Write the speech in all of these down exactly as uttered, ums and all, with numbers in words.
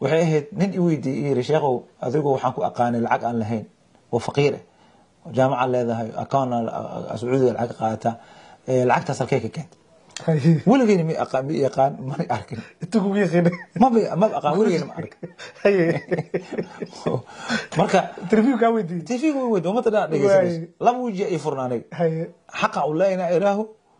waxay ahayd nin i weydiiyey yiri sheekhow adigu waxaan ku aqaanay lacag aan lahayn oo faqiir ah jaamaca leedahay account Sacuudiga lacag qaata lacagtaas halkee ka keentay weligeena ma aqaan ma yaqaan ma arkin inta ku yaqaan ma ma aqaan weligeena ma arkin marka interview ka weydiiyey interview ka weydiiyey umada dhan dhageysanayso laba waji ay furnaanay xaqa u leeyna iraahu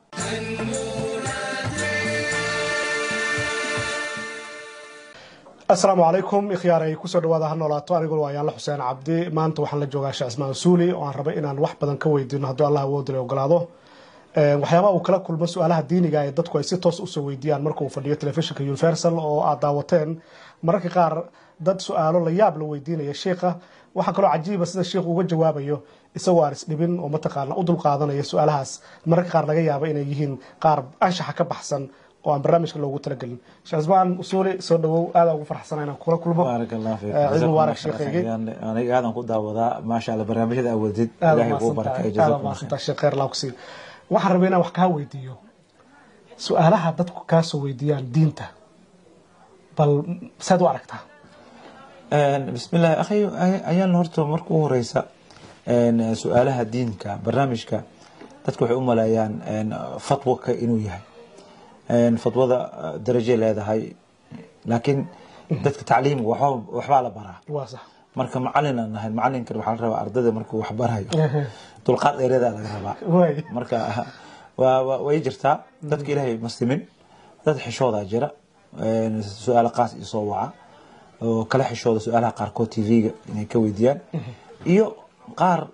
السلام عليكم إخياري كسر دوادا هنولاتو أنا أقول ويا حسين عبدي ما أنت وحنا جوجا شاسمان سولي وأنا ربي إن الواحد بدن كويدين هدو الله ودري وقلاده وحياة وكلا كل مسؤولها الديني جاي ضد كويس توس وسويديان مركو فدية تلفزيون كيونيفرسال أو عداوتين مركي قار ضد سؤاله اللي يابلو ويدين يا شيخة وحكروا عجيب بس الشيخ وجوابه يو يسوارس لبن ومتقارن أدل قاضنا يسؤال هاس مركي قار لقى يابا إن يهين قارب أنشح كبحسن وعن برنامج لوجو تلقين شازمان أصولي صدقوا هذا وفرح سنة كل كل بارك الله فيك عيد مبارك شيخي أنا قاعد نقول دعوة ما شاء الله برنامج هذا أول جد الله يبارك فيك جزاك الله خير الشيخ خير الله كسير وحربينا وحكاها ويديو سؤالها دتك كاسو ويديان دينته بل سادو عرفتها بسم الله أخي أيان نورتو مركو رئيسة سؤالها دينك برنامجك دتك وحوم ملايان فتوى إنه يهي فضوضة درجة لهذا هاي لكن دتك تعليم وحب وحبالة برا واضح مركب معلن أنها المعلن كده وحال ربع أرضه مركب وحبرها طول قاد غير هذا الربع مركب ويجرتا دتك إلهي مسلمين دت حشوضة جرا سؤال قاس يصوعه وكل حشوضة سؤالها قاركو تي في يعني كويديان إيو قار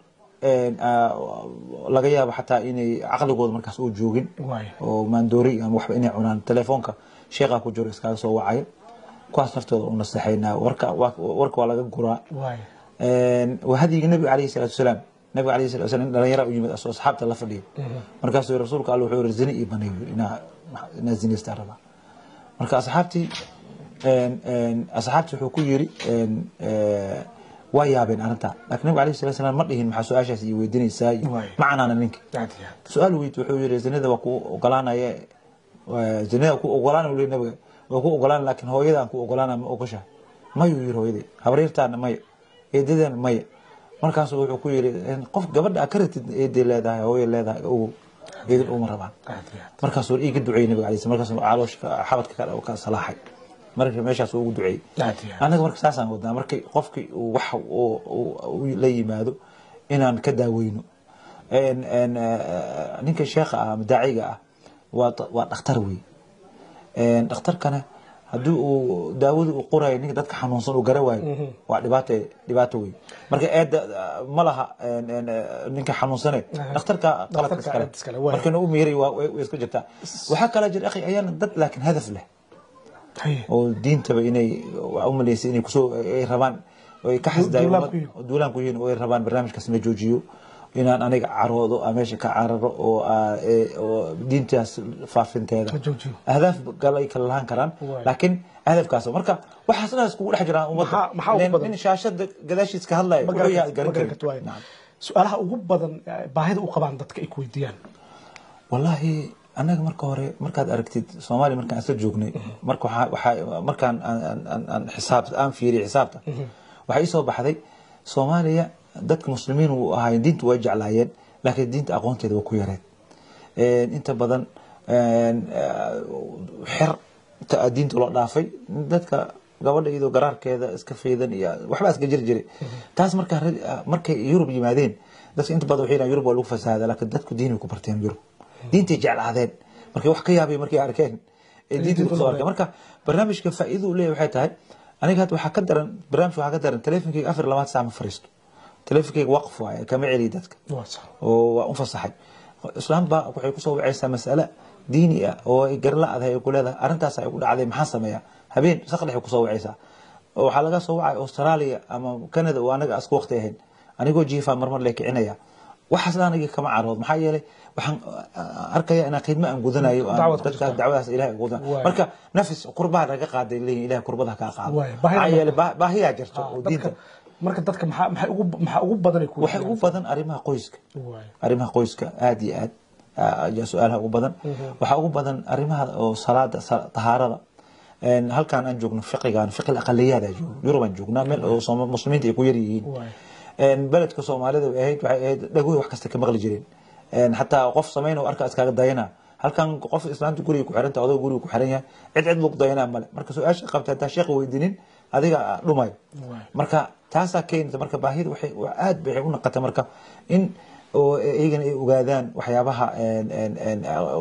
laga yaabo xataa inay aqligooda markaas uu joogin oo maandoori ama waxba inay cunaan telefoonka sheekha ku jiro iska soo wacay kuwaas naftooda u nasaxayna warka warka waa laga guraa een wahadiga nabi kaleey salaatu salaam nabi kaleey salaatu salaam dhalinyaro u yimid asxaabta la fadhiyo markaas uu rasuulka Allah wuxuu rizini ibanayo ina ina zinista raba marka asxaabtii een een asxaabtii wuxuu ku yiri een ويابين أنت لكن النبي عليه الصلاة والسلام مرة مع سؤال شيء يوديني ساي معنا أنا منك سؤال ويت وحول زنيد وكو وقلانا يا زنيد وكو وقلانا ولا النبي وكو وقلانا لكن هو يدا وكو وقلانا أوكشة ما يوير هو يدي هبريرتان ما يديدن ما مركز هو وكو يري قف قبل أكرت يدي لا ده هو لا ده أو يدي الأمور طبعا مركز هو يجي دعي النبي عليه الصلاة والسلام مركز عالوش حبط كذا وكان صلاحي markii meeshaas uu duceey anaga marka saasan wadnaa markii qofkii uu wax uu la yimaado inaan ka daaweyno een een ninka sheekha ah madaaciga ah waa waa dhakhtar weey een dhakhtarkana hadii uu daawada u qoray ninka dadka xanuunsan uu garawaayo waa dhibaato dhibaato weey marka eed ma laha een ninka xanuunsan dhakhtarka qalad iskale marka uu meeray waa iska jirta waxa kala jir akhi ayaan dad laakiin hadaf leh oo diinta ba inay umaleysay inay kusoo ay rabaan oo ka xasdaayo duulaan ku yihiin oo ay rabaan barnaamijkaas ma joojiyo inaan aniga caroodo ameesha ka cararo oo oo diintaas faafinteeda ahdaaf galay kala lahan karaan laakiin ahdaafkaas marka waxa sanaas ku dhex jiraan ummadda in shaashada gadaashiis ka hadlay wuxuu yahay garan karin su'aalaha ugu badan baahida u qabaan dadka ay ku weydiiyaan wallahi anaga marka hore markaad aragtid Soomaali markaan asal joognay marka waxa markaan aan xisaab aan fiiriyo xisaabta waxa soo baxday Soomaaliya dadka muslimiin oo ahay diintu way jeclaayeen laakiin diinta aqoonteeda waa ku yareed ee inta badan ee xir diinta loo dhaafay dadka gabadha iyadoo garaarkeeda iska feedan iyo waxba iska jir jiray taas marka markay Yurub yimaadeen dadka inta badan waxay Yurub waa lagu fasaaday laakiin dadku diin ku barteen Yurub diinta jeclaadeen markay wax ka yaabay markay arkeen ee diinta ku soo arkay marka barnaamijka faa'iido u leeyahay waxay tahay aniga hadda waxa ka daran barnaamij waxa ka daran telefonkeyga afar iyo labaatan saac ma fariisto telefonkeyga waqf waaye kama celi dadka oo waa u fasaxay islaamba waxay ku soo wacaysaa mas'ala diini ah oo ay gar la aday ku leedahay arintaas ay ku dhacday maxaa sameeyaa habeen saqdhex ku soo wacaysaa waxa laga soo wacay Australia ama Canada oo anaga asku waqti ahayn anigoo jiifa marmar leekicinaya waxaas aniga kama carood maxaa yeelay waxaan arkaya in qiimo aan gudanayo dadka dacwadaas Ilaahay gudan marka nafis qurbaha laga qaaday Ilaahay qurbada ka qaado ayay baahiya jirto oo diinta marka dadka maxaa maxay ugu maxaa ugu badan ku waxay ugu badan arimaha qoyska arimaha qoyska aad iyo aad ayaa su'aalaha ugu badan waxa ugu badan arimaha oo salaada tahaarada ان halkan aan joogno fiqigan fiqil aqaliyada joogo Yurubaan joognaa meel oo muslimiinta ay ku yar yihiin ان beledka Soomaalida ay ahayd waxay ahayd dhagoy wax kasta ka maqli jireen ان hatta qof sameeyno arka iskaga dayana halkan qof islaamta guriga ku xiranta odaga guriga ku xiran yahay cid cid lug dayana male marka su'aasha qabta ta sheekh weydiinin adiga dhumay marka taasa keenta marka baahida waxay aad bay u naqata marka in oo eegan ay ogaadaan waxyaabaha een een een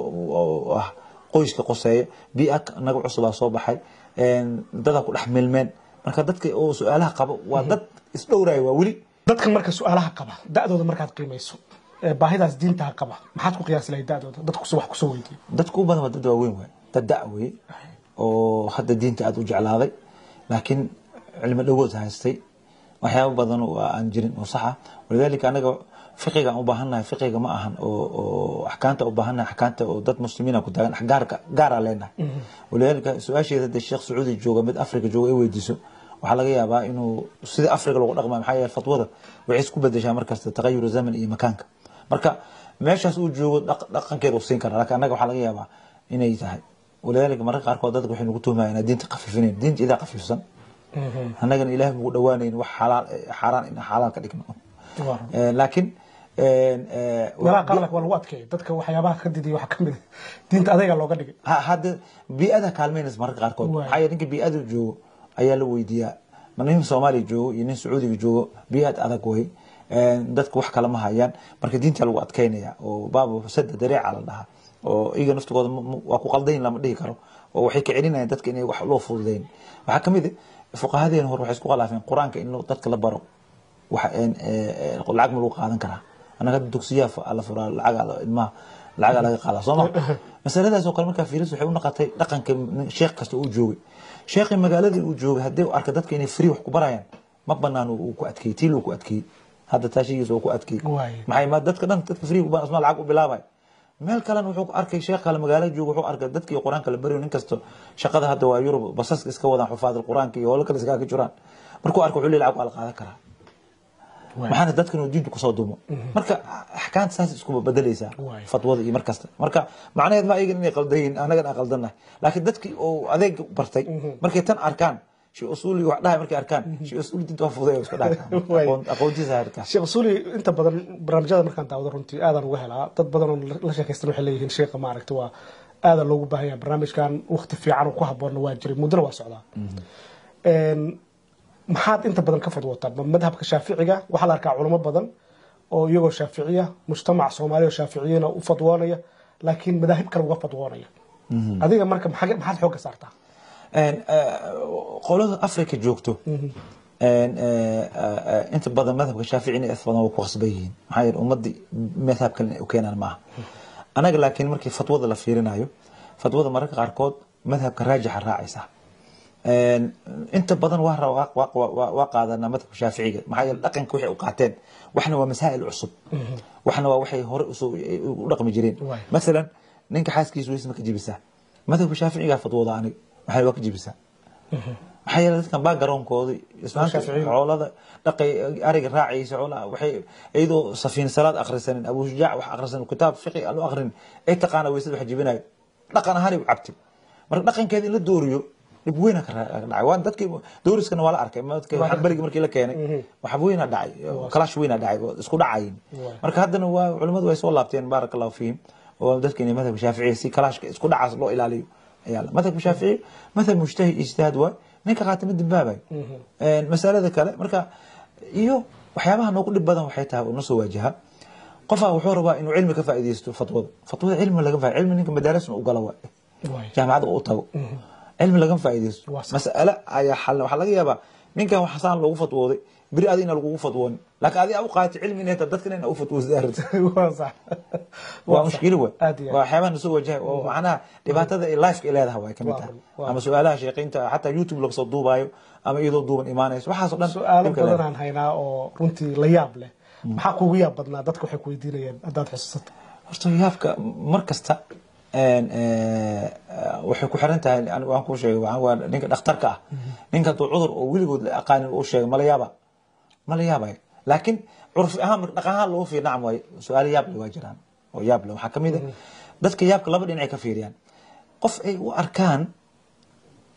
qoyska qoseeyo bi'ak naga cusub soo baxay een dadka ku dhaxmilmeen marka dadka oo su'aalaha qaba waa dad isdhowray waa wali dadka marka su'aalaha qaba da'dooda markaad qiimayso baahidaas diinta qaba maxaad ku qiyaas lahayd da'dooda dadku wax ku soo weydiin dadku u badan waa dad waaweyn way dad da'wey oo hadda diinta aad u jeclaaday laakiin cilmi dhagood haystay waxyaabo badan oo aan jirin oo sax ah walidaalika anaga fiqiga u baahanahay fiqiga ma ahan oo ahkaanta u baahanahay ahkaanta oo dad muslimiina ku taagan gaarka gaar ah leenahay walidaalika su'aasheeda Sheekh Sacuudi jooga mid Afrika jooga ay weydiiso waxa laga yaabaa inuu sida Afrika lagu dhaqmo maxay yahay fatwada waxay isku bedeshaa markasta tagayur zaman iyo makaanka marka meeshaas uu joogo dhaqankeedu u siin kara laakiin anaga waxa laga yaabaa inay tahay walidaalika marka qaar kood dadku waxay nagu tuhmayaan diinta qafiifinayn diinta ila qafiifsan anaga ilaahay ugu dhawaanayn wax xalaal xaraan in xalaal ka dhigno laakiin wala qalak wal wadkay dadka waxyaabaha ka diiday wax kamid diinta adayga looga dhigay hadda bi'ada kaalmeynaysa marka qaar kood waxay ninka bi'ada joogo ayaa la weydiiyaa manihim Soomaali joogo iyo nin Sacuudiga joogo bi'ad adag way dadku wax kala ma hayaan marka diinta lagu adkeynaya oo baabo sadda dariica la dhaha oo iyaga naftigooda waa ku qaldayn lama dhihi karo oo waxay ka celinayaan dadka inay wax loo fududeyn waxa kamid ah fuqahadeen hor waxay isku qalaafeen quraanka in dadka la baro waxa een lacag ma lagu qaadan karaa anaga dugsiyaha alla furaa lacag ilma lacag laga qaada Soomaa masaladaas oo kale marka fiiris waxay u noqotay dhaqanka sheekh kasta uu joogay sheekh magaalada uu joogay hadii uu arka dadka inay free wax ku barayaan ma banaan uu ku adkeeyay uu ku adkeeyay hada taashigiisa uu ku adkeeyay maxay ma dadka dhan dadka free u baan asma lacag u bilaabay meel kale wuxuu arkay sheekh kale magaalada joogo wuxuu arkay dadkii quraanka la bariyo nin kasto shaqada hadda waa Yurub basas iska wadaan xufaadul quraanka iyo hawlo kale iska ka jiraan markuu arko wuxuu lacag wala qaadan karaa waxaana dadkan diintu ku soo dumo marka ahkaamta saas isku bedelaysa fatwada iyo markasta marka macnaheedu ma aygan inay qaldayn anaga aan qaldanahay laakiin dadkii oo adeeg bartay markay tan arkaan شيء أصولي وحدها مركي أركان شيء أصولي أنت وافضي وش كذا أقول أقول جزء أركان شيء أصولي أنت بدل برنامجات مركان تعود رنتي هذا وهلا تد بدل لا شك يستروح اللي شيء ما عرفت هو هذا اللي بهاي برنامج كان وقت في عنه كهبر نواجري مدرب وسعدا محاد أنت بدل كفر وطب مذهب كشافعية وحلا أركع علماء بدل أو يجوا شافعية مجتمع صومالي وشافعيين وفضوانية لكن مذاهب كانوا فضوانية هذه مركب حاجة محد حوجة صارتها ان قولوا افريقيا جوجتو ان انت بدل مذهب الشافعي اثبتوا ku qasbayeen maxay ummadii madhabkan u keenan ma anaga laakiin markii fatwada la fiirinayo fatwada marka qaar kood madhabka raajix raacaysa ان inta badan waa waa qaadana madhabka shaaficiga maxay dhaqanka wixii u qaateen waxna waa masaa'il cusub waxna waa waxay hore u dhaqmi jireen mesela ninka xaaskiisu isma ka jibisa madhabka shaaficiga fatwada aniga waxay wax jibisa waxay dadkan background-kooda islaamka xoolada dhaqay ariga raacaysa xoolaha waxay ayadoo safiin salaad akhrisan Abu Shujaac wax akhrisan kitaab fiqi alu akhrin ay taqaana weysada wax jibinay dhaqan ahaan u cabti marka dhaqankeeda in la dooriyo dib weyn ka dhacay waan dadkii dooriskana wala arkay madadkii waxaan baligi markii la keenay waxa weyn dhacay clash weyn dhacay isku dhacayn marka haddana waa culimadu way soo laabteen barakallahu fiihim oo dadkii madhab Shaafici si clashka isku dhacaas loo ilaaliyo يلا مثلا الشافعي مثلا مجتهد اجتهاد و ninka qaatimada dibbaabay een mas'alada kale marka iyo waxyaabaha noogu dib badan waxay tahay oo soo wajaha qof wuxuu rabaa inuu cilmi ka faa'iideysto fatwada fatwada cilmi laga faa'iideeyo cilmi ninka madaarasna u gala waa jaamacad u tago cilmi laga faa'iideysto mas'ala ayaa xal waxa laga yaabaa ninka wax xasaan loogu fatwooday biri adina lagu fatwoon laakiin adiga u qaatay cilmi inay dadkana inay u fatwoodaan waa sax waa mushkil waa waa xayawaan soo wajahay oo macnaha dhibaatada ay life ka leedahay way kamid tahay ama su'aalaha sheeqinta hatta youtube laga soo duubayo ama iyadoo duuban iimaanayso waxaas oo dhan su'aalo badan aan haynaa oo runtii la yaab leh maxaa kugu yaab badnaa dadku waxay ku weydiinayaan hadaad xusuusato horta yaabka markasta een ee waxay ku xiran tahay anigu aan ku sheegay waa ninka dhakhtarka ah ninka cudur oo wiligood la aqaan oo sheegay ma la yaaba ما لا يابا لكن عرف أهم دقها لو في نعم سؤال ياب لو جيران أو ياب لو حكمي ده dadka yaabka laba dhinac ka fiiriyaan qof ay u arkaan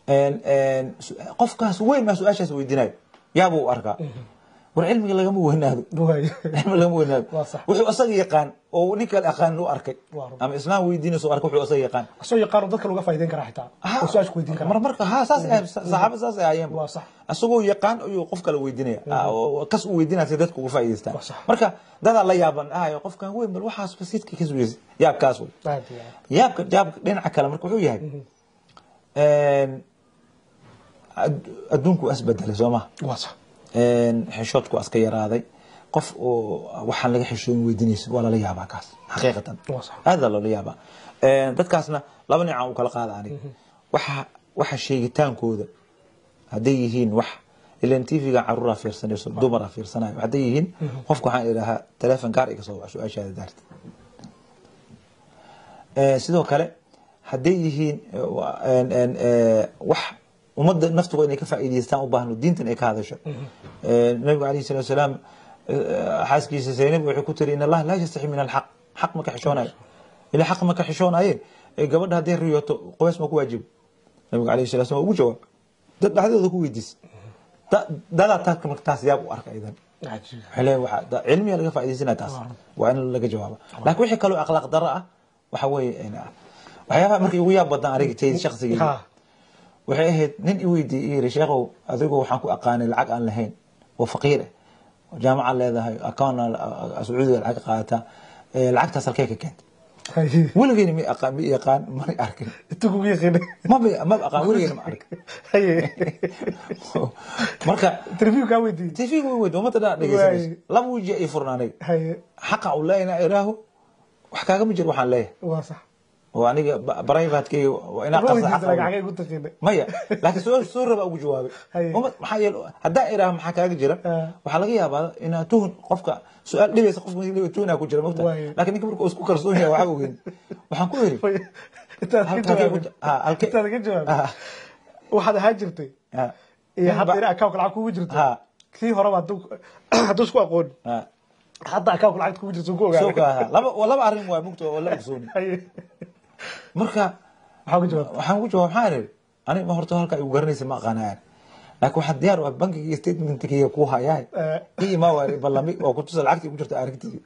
qofkaas weyn ma su'aashaas weydiinayo yaabuu arkaa war cilmiga lagama weynaado cilmiga lagama weynaado wuxuu asaga yaqaan oo nin kale aqaan loo arkay ama islaam weydiinayso arka wuxuu asaga yaqaan asoo yaqaan dadka laga faa'iideyn kara xitaa oo su'aasha ku weydiin kara mar marka ha saas ay saxaabada saas ay ayeen waa sax asagoo yaqaan ayuu qof kale weydiinaya oo kas uu weydiinaya si dadku uga faa'iideystaan marka dada la yaaban ah qofkan weyn bal waxaas basiidka ka suuys yaabkaas way yaabka yaabka dhinaca kale marka wuxuu yahay een adduunku asbadalay Soomaa waa sax xishoodku aska yaraaday qof oo waxaan laga xishoon weydiinayso waa la yaabaa kaas xaqiiqatan hada la yaabaa ee dadkaasna laba dhinac u kala qaadaan waxa waxa sheegitaankooda haday yihiin wax ilaan T V-ga caruura fiirsanayso dumar fiirsanayo haday yihiin qofku waxaan ilaaha telefoon gaar iga soo waco su'aashaada daarta ee sidoo kale haday yihiin een een wax umada naftu inay ka faa'iideystaan u baahno diintan ay ka hadasho ee nabiga kaleey sallallahu alayhi wasallam xaaskiisa Zaynab wuxuu ku tiri in Allah la yastahi min al-haq haq ma ka xishoonayo ila haq ma ka xishoonayo ee gabadha hadii riyoto qoys ma ku waajib nabiga kaleey sallallahu alayhi wasallam ugu jawaab dad dhaxdooda ku weydiis dada taadka markaas yaab u arka idan xilay waxa cilmiga laga faa'iideysanaa taas waa in laga jawaabo laakiin wixii kale akhlaaq darro ah waxa weeye waxyaaba markii ugu yaab badan aragtay shakhsiga waxay ahayd nin i weydiiyay sheekhow adigu waxaan ku aqaanay lacag aan lahayn oo faqiir ah jaamaca leedahay account Sacuudiga lacag qaata lacagtaas halkee ka keentay weligeena ma aqaan ma yaqaan ma arkin inta ku yaqaan ma ma aqaan weligeena ma arkin marka interview ka weydiiyay interview ka weydiiyay ma tada dhageysanayso laba waji ay furnaanay xaqa u leeyna iraahu wax kaaga ma jir waxaan leeyahay waa sax وأنا برايفاتكي وأنا قصة حقا مايا لكن سؤال سؤال بقى جوابي هم حيل هالدائرة هم حكى جرا وحلاقيها بعد إنها تون قفك سؤال ليه قفك ليه تون أكو جرا مقطع لكن يكبرك أسكو كرسوني وحاجة وحنقول أنت ها أنت جواب واحد هاجرتي إيه حتى إيه أكاوك العكو وجرتي كثير هرب هدوك هدوسكو أقول حتى أكاوك العكو وجرتي سوكو سوكا لا ولا بعرف مو مقطع ولا بسوني marka waxa ku jawaab waxaan ku jawaab xaarir ani ma horto halka ay u garanaysa ma aqaanaan laakiin waxa diyaar u ah bankiga statement-kiga ku hayay ii ma wari ballami oo ku tusal lacagtii ku jirta aragtidii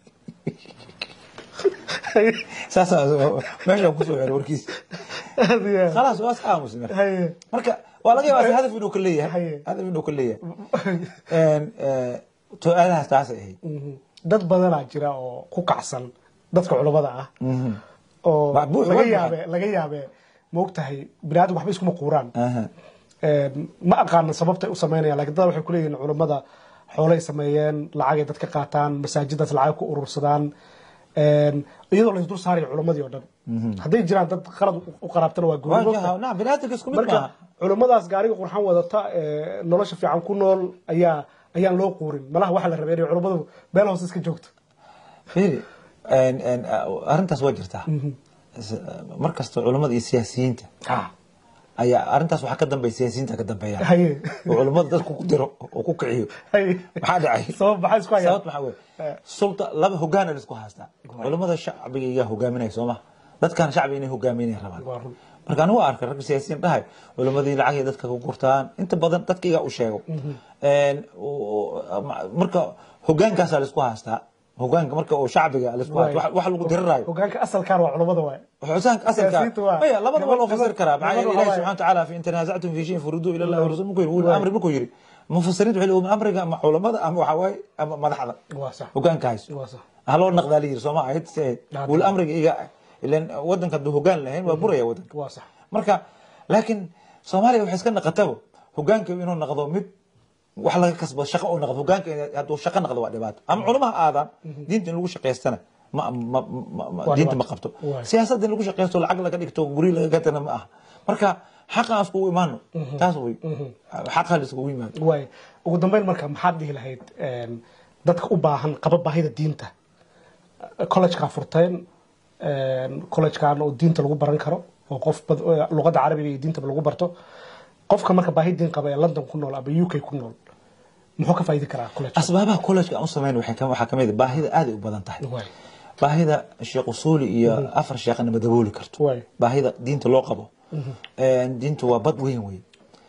saasa meesha ku soo xiro warkiis خلاص waa aamus marka waa laga yaabaa hadaf inuu ka leeyahay hadaf inuu ka leeyahay een to aadaas taas ay dad badan jira oo ku kacsan dadka culimada ah oo laga yaabe laga yaabe moogtahay binaadam waxba isku quuraan ee ma aqaan sababta u sameynayaan laakiin dad waxay ku leeyihiin culimada xoolay sameeyeen lacag ay dadka qaataan masaajidada lacag ku urursadaan ee iyadoo la isdul saaray culimadii oo dhan haday jiraan dad qalad u qaraabtana waa go'aan na binaadamka isku mid ma culimadaas gaariga qurxan wadata ee nolosha fiican ku nool ayaa ayaan loo quurin malaha waxa la rabay inay culimadu meel hoos iska joogto ان ان arrintaas waa jirtaa markasta culimada iyo siyaasiyiinta ayaa arrintaas waxa ka dambeeyay siyaasiyiinta ka dambeeyay oo culimada dadku ku diro oo ku kiciyo waxa dhacay sabab maxay isku hayaan sabab maxay weey sulta laba hogaan ay isku haystaan culimada shacbiga iyo hogaaminay Soomaa dadkan shacbiga inay hogaaminay rabaan marka anu arka rag siyaasiyiin dhahay culimadii lacag dadka ku gurtaan inta badan dadka iga u sheego een marka hogaankaas la isku haystaa hogaanka marka oo shacbiga la isku wax wax lagu dirirayo hogaanka asalka waa culimada waay hogaanka asalka maya labada wal oo fasir kara baa ilaahay subhanahu wa ta'ala fi in tanaza'tum fi shay'in furudu ila Allah wa rasuuluhu yaqulu amri markuu yiri mufassiriintu waxay leeyihiin amriga ma culimada ama waxa way ama madaxda waa sax hogaankaas waa sax halo naqdaali yiri Soomaa ayad say wal amriga iga ilaan wadanka duu hogaan lahayn waa buraya wadanka waa sax marka laakiin Soomaaliya waxay iska naqatabo hogaanka inuu naqdo mid wax laga kasbado shaqo oo naqdo hogaanka haduu shaqo naqdo waa dhibaato ama culimaha aadan diinta lagu shaqeystana ma diinta ma qabto siyaasadda lagu shaqeysto lacag laga dhigto guri laga gatana ma aha marka xaqaas ku iimaano taas way xaqaas isku iimaan way ugu dambeyn marka maxaad dhihi lahayd een dadka u baahan qabab baahida diinta college ka furteen een college ka oo diinta lagu baran karo oo qof luqadda carabiga iyo diinta lagu barto qofka marka baahi diin qaba ee London ku nool ama U K ku nool muxuu ka faa'iidi karaa college asbaabaha college aan u sameeyay waxay ka waxa kamid baahida aad u badan tahay baahida sheekh usuuli iyo afar sheekhna madabooli karto baahida diinta loo qabo diintu waa bad weyn wey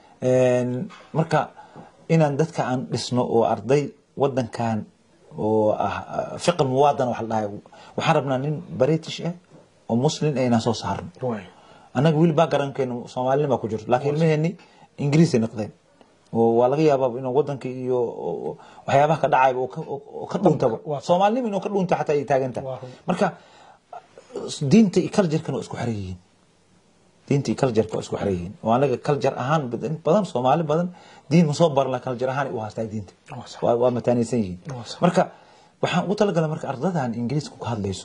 marka inaan dadka aan dhisno oo arday wadankan oo ah fiqh muwaadin wax la dhahay waxaan rabnaa nin British ah oo muslim ay soo saarno anaga wiil baa garankeena Soomaaliya ku jirto laakiin meehni Ingiriisi noqdeen oo waa laga yaabaa inuu wadanka iyo waxyaabaha ka dhacay oo ka dhuntaba Soomaaliya inuu ka dhunta xataa ay taaganta marka diinta iyo culture-kan isku xariyiin diinta iyo culture-ka isku xariyiin oo anaga culture ahaan badan badan Soomaali badan diin ma soo barla culture ahaan u haastay diinta waa mataanaysan yihiin marka waxaan u talagalay marka ardadan Ingiriiska ku hadlayso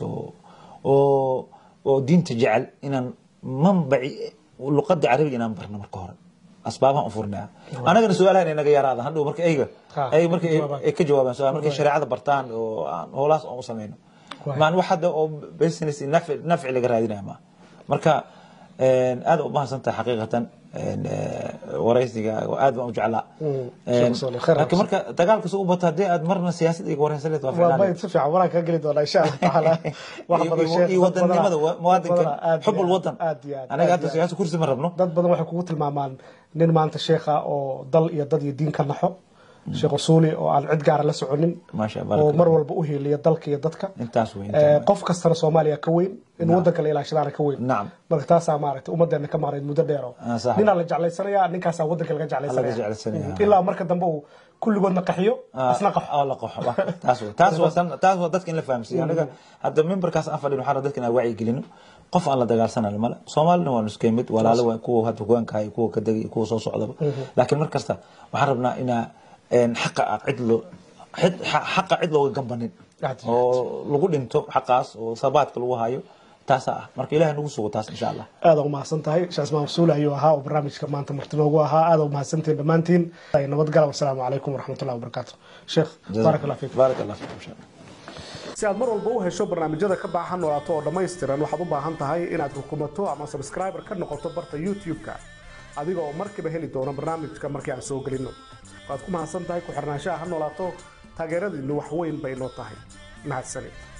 oo oo diinta jecel inaan manbaci luqadda Carabiga inaan barno marka hore asbaabaha u furnaa anaga su'aalaha inaga yaraada hadhow marka ayga ay marka ay ka jawaabaan su'aal marka shariicada bartaan oo aan howlaas oo sameeyno maan waxada oo business nafci nafci laga raadinayo ma marka een aad u baahantahay xaqiiqatan een waraysiga aad baan u jeclaa laakiin marka dagaalka soo bata hadii aad marna siyaasadda iyo waraysiga waa fiican waa si fiican wala ka gali doona insha Allah wax badan sheekh iyo wadanimada muwaadinka xub alwadan anaga hadda siyaasad kursi ma rabno dad badan waxay kugu tilmaamaan nin maanta sheekha oo dal iyo dad iyo diin ka naxo sheekh usuuli oo aan cid gaar la soconin oo mar walba u heeliya dalka iyo dadka intaas weyn qof kasta Soomaaliya ka weyn in wadanka la ilaashadana ka weyn marka taas ama maaragtay ummadeena ka maqnayd muddo dheer nin la jeclaysanaya ninkaas wadanka laga jeclaysanaya ilaa marka dambe uu kulligoodna qaxiyo asna qaxo la qaxo taas taas waa taas waa dadka in la fahamsiyo anaga hadda memberkaas aan fadhino waxaan dadka waa gelino qof aan la dagaalsanay mala Soomaalina waa isku mid walaalo waa kuwa hadda go'aanka ay kuwa ka dagay kuwa soo socdaba laakiin mar kasta waxaan rabnaa ina ان حق عدل حق عدل وجنبنين oo lagu dhinto xaqaas oo sabaadka lagu hayo taas ah marka ilaahay nagu sugo taas insha Allah aad u mahadsan tahay shaas masuul ayu ahaa oo barnaamijka maanta martinoogu ahaa aad u mahadsantiin dhamaantiin nabad gal wassalaamu alaykum warahmatullahi wabarakatuh sheekh barakallahu fiik barakallahu fiik insha Allah si aad mar walba u hesho barnaamijyada ka baahan noolaato oo dhameystiran waxaad u baahan tahay inaad rukumato ama subscriber ka noqoto barta YouTube-ka adiga oo markiiba heli doona barnaamijka markii aan soo galino waad ku mahadsan tahay ku xirnaanshaha ha noolaato taageeradiinu wax weyn bay noo tahay mahadsanid